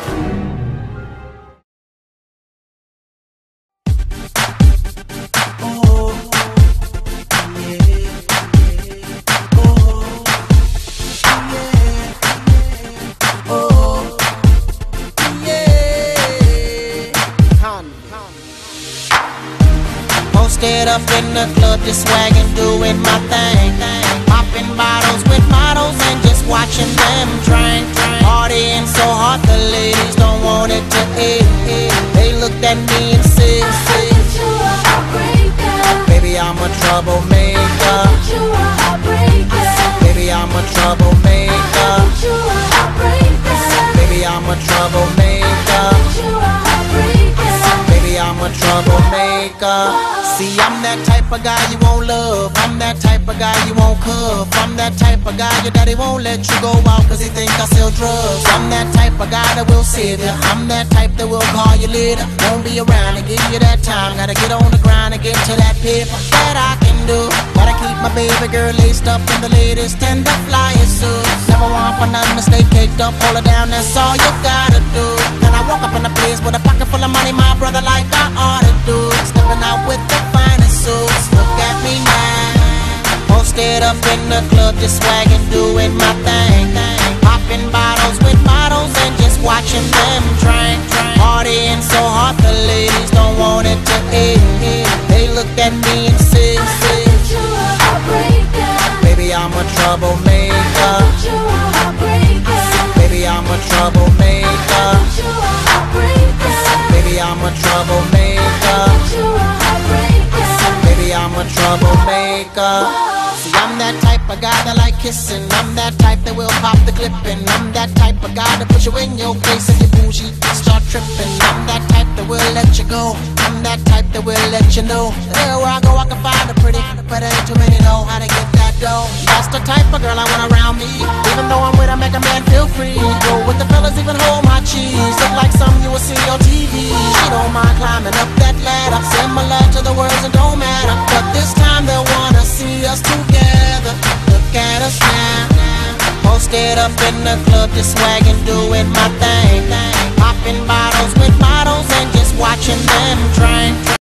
Posted up in the club, just swagging, doing my thing. Popping bottles with models and just watching them drink. Partying so hard, the ladies don't want it to end. They looked at me and said, baby, I'm a troublemaker. Baby, I'm a troublemaker. Baby, I'm a troublemaker. Baby, I'm a troublemaker. See, I'm that type of guy you won't love. I'm that type of guy you won't cuff. I'm that type of guy your daddy won't let you go out cause he think I sell drugs. I'm that type of guy that will save you. I'm that type that will call you later. Won't be around to give you that time. Gotta get on the grind and get to that paper that I can do. Gotta keep my baby girl laced up in the latest and the flyest suits. Never want for nothing to stay caked up. Hold her down, that's all you gotta do. And I walk up in a place with a pocket full of money, my brother, like I ought to do. Stepping out with the finest suits. Look at me now. Posted up in the club, just swagging, doing my thing. Popping bottles with models and just watching them drink. Partying so hard, the ladies don't want it to end. They looked at me and said, baby, I'm a troublemaker. Baby, I'm a troublemaker. Baby, I'm a troublemaker. Baby, I'm a troublemaker. See, I'm that type of guy that like kissing. I'm that type that will pop the clipping. I'm that type of guy that push you in your face and you bougie start tripping. I'm that type that will let you go. I'm that type that will let you know that everywhere I go I can find a pretty, but ain't too many know how to get that dough. That's the type of girl I want around me. Even though I'm with her, make a man feel free. Go with the fellas, even hold my cheese. Look like something you will see on TV. She don't mind climbing up that ladder, similar to the words that don't matter. But this time they wanna see us together. Look at us now. Posted up in the club, just swagging, doing my thing. Popping bottles with models and just watching them drink.